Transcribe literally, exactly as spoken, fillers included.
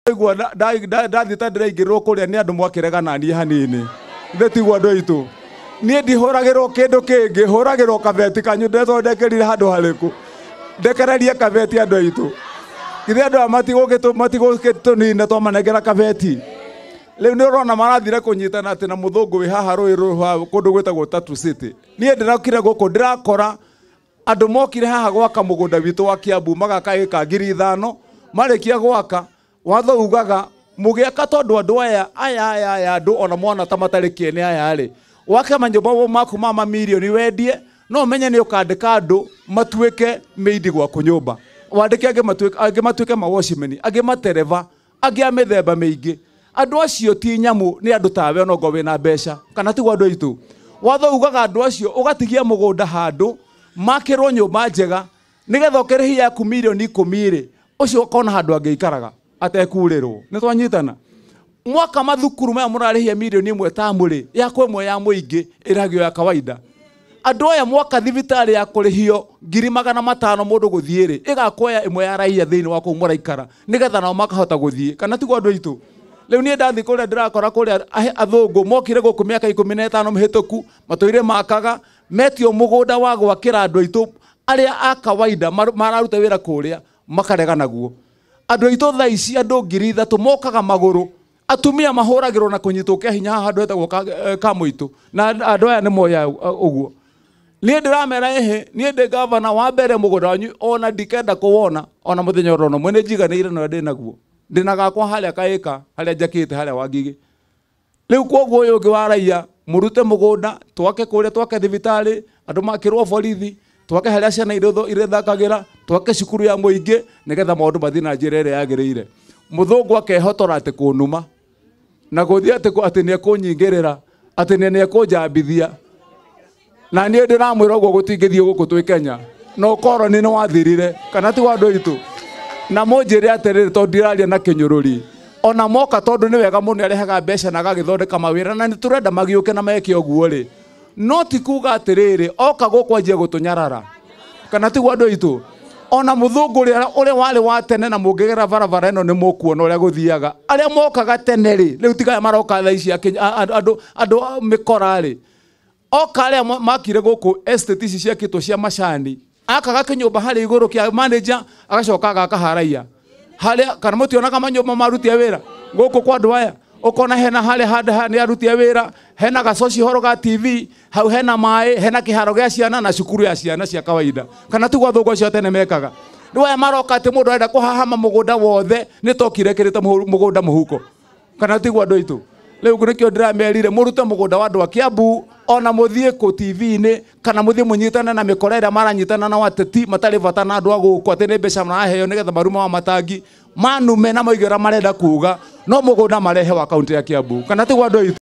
igwa ndathi ta ndiraingirwo kuria ni andu mwakirega na ni hanini ndetigwa andu aitu ni ndihoragirwo kindu kingi horagirwo kabeti kanyu ndethondekerire handu hariku ndekererie kabeti andu aitu githia andu amatigo matigo tunine twamanengera kabeti riu ni urona marathire kunyitana ati na muthungu wi haha rui ruha kundu gwitagwo Tatu City ni ndirakire guku ndirakora andu mokire haha gwaka mugunda witu wa Kiambu magaka ika ngiri ithano marikia gwaka watho ugaga mugiaka tondu andu aya aya aya aya andu ona mwana ta matarikie ni aya ri wake manyumba maku mama milioni wendie no menye ni ukandika andu matuike meidi gwa kunyumba wandike age matuike age matuike mawashimeni age matereva age amithemba meingi andu acio ti nyamu ni andu tawe ono gowe na besha kana ti gwandu itu watho ugaga andu acio ugatigia mugunda handu makirwo nyumba njega nigetha ukirihia yaku milioni ikumi ri ucio ukona handu angeikaraga atekurirwo ni twanyitana mwaka mathukuru maya murarihia milioni imwe tamuri ya kwemwe ya muingi iragio ya kawaida andu aya mwaka thibitari ya kurihio ngiri magana matano mundu guthiiri igakoya imwe ya raia thiini wa ku muraikara nigetha nao makahota guthii kana ti gwandu itu riu ni ndathi kuria ndirakora kuria athungu mokire guku miaka ikumi na itano mihituku matoire makaga metio mugunda wa gwakira andu aitu aria a kawaida mararuta wira kuria makarega naguo andu aitu tha ici andu ngiri ithatu mokaga maguru atumia mahuragirwo na kunyitwo kia hinya handu etagwo ka muitu na andu aya ni moya uguo ni ndiramera ehe ni ndi governor wa mbere mugunda wanyu ona ndikenda kuwona ona muthenya rono mwene jiganire no ndi naguo ndina gakwa haria kaika haria jakite haria wangigi riu koguo uyu ungi wa raia murute mugunda twake kuria twake thibitari andu makirwo borithi twake haria ciana iretho irethakagira twake cukuru ya muingi nigetha maundu mathi na njira iria yagirire muthungu akehotora ati kunuma na guthia ati ati ni akunyingirira ati ni ekunjambithia na ni ndiramwira uguo gutingithie guku twi Kenya no koroni ni wathirire kana ti wandu itu na munjire atiriri tondu ndiraria na kinyururi ona moka tondu ni wega muno arehaga mbeca na agagithondeka mawira na ni turenda magiuke na meke uguo ri no ti kuga atiriri oka gukwanjia gutunyarara kana ti wandu itu ona muthungu uria wari wa tene na mungigera barabara ino ni mukuona uria guthiaga aria mokaga tene ri riu tiga maroka tha ici andu andu mikora ri oka aria makire guku estate ici ciakitwo cia macani akaga kinyumba hari iguru kia manager agacoka gakaharaia haria kana mutionaga manyumba marutia wira guku kwa andu aya ukona hena hali hada ni arutia wira hena gacoci horo ga T V hau hena mai hena kiharo gia ciana na cukuru ya ciana cia kawaida kana tu gwathugo cio tene mekaga riu aya maroka ati mundu arenda kuhahama mugunda wothe ni tokire kirite mugunda muhuko kana ti gwandu itu riu nikio ndiramerire murute mugunda wa andu a Kiambu ona muthie ku T V-ini kana muthie munyitana na mikora ira maranyitana na wateti matari bata na andu aguku ati ni mbeca maraheo nigetha maruma Wamatangi manume na moigera marenda kuga no mugunda marehe wa kaunti ya Kiambu kana ti gwandu itu